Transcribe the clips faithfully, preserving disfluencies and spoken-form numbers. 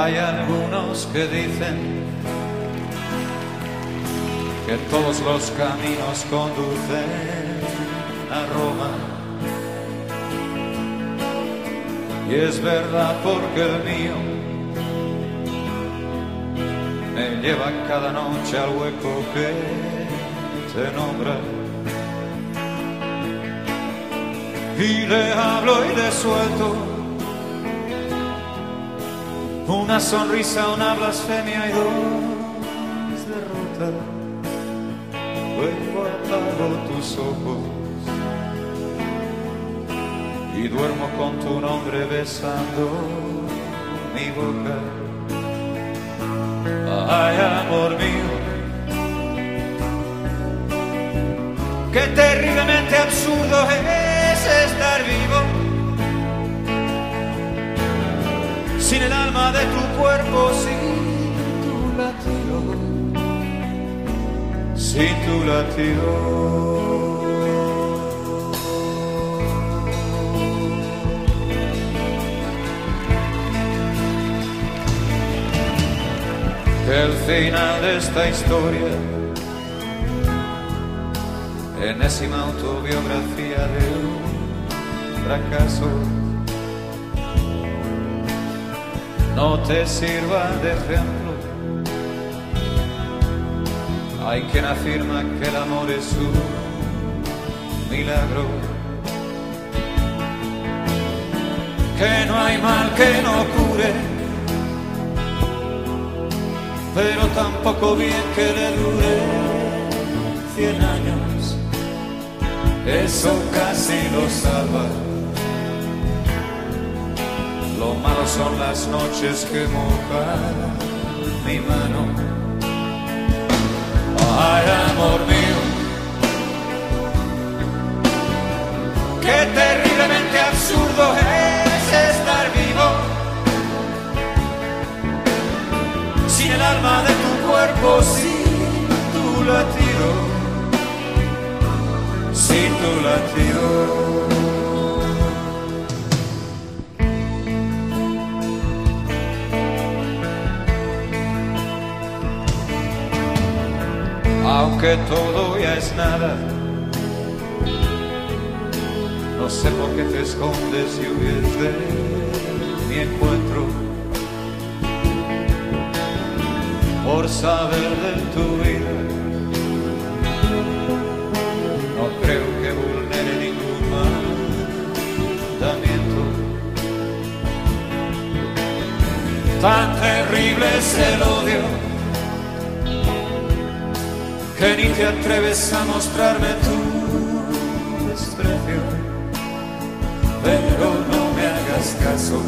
Hay algunos que dicen que todos los caminos conducen a Roma. Y es verdad porque el mío me lleva cada noche al hueco que te nombra. Y le hablo y le suelto una sonrisa, una blasfemia y dos derrotas. Luego apago tus ojos y duermo con tu nombre besando mi boca. Ay, amor mío, qué terriblemente absurdo es estar vivo sin el alma de tu cuerpo, sin tu latido, sin tu latido. El final de esta historia, enésima autobiografía de un fracaso, no te sirva de ejemplo. Hay quien afirma que el amor es un milagro, que no hay mal que no cure, pero tampoco bien que le dure cien años. Eso casi lo salva. Lo malo son las noches que mojan mi mano. Ay, amor mío, qué terriblemente absurdo es estar vivo sin el alma de tu cuerpo, sin tu latido, sin tu latido. Aunque todo ya es nada, no sé por qué te escondes y huyes de mi encuentro. Por saber de tu vida, no creo que vulnere ningún mandamiento. Tan terrible es el odio que ni te atreves a mostrarme tu desprecio. Pero no me hagas caso,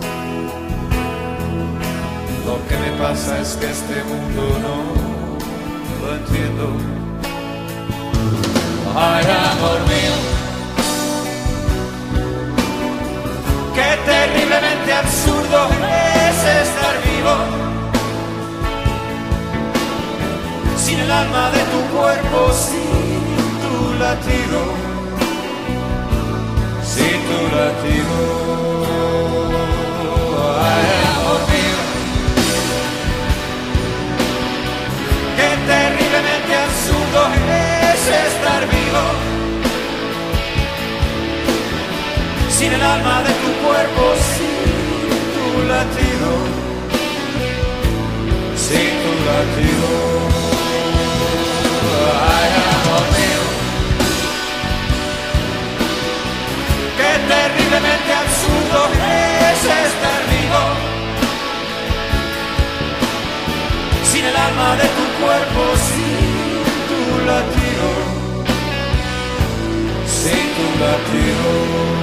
lo que me pasa es que este mundo no lo entiendo. Ay, amor mío, qué terriblemente absurdo es estar vivo sin el alma de tu cuerpo, sin tu latido, sin tu latido. Ay, amor mío, qué terriblemente absurdo es estar vivo sin el alma de tu cuerpo, sin tu latido, sin tu latido. Ay, amor mío, qué terriblemente absurdo es estar vivo sin el alma de tu cuerpo, sin tu latido, sin tu latido.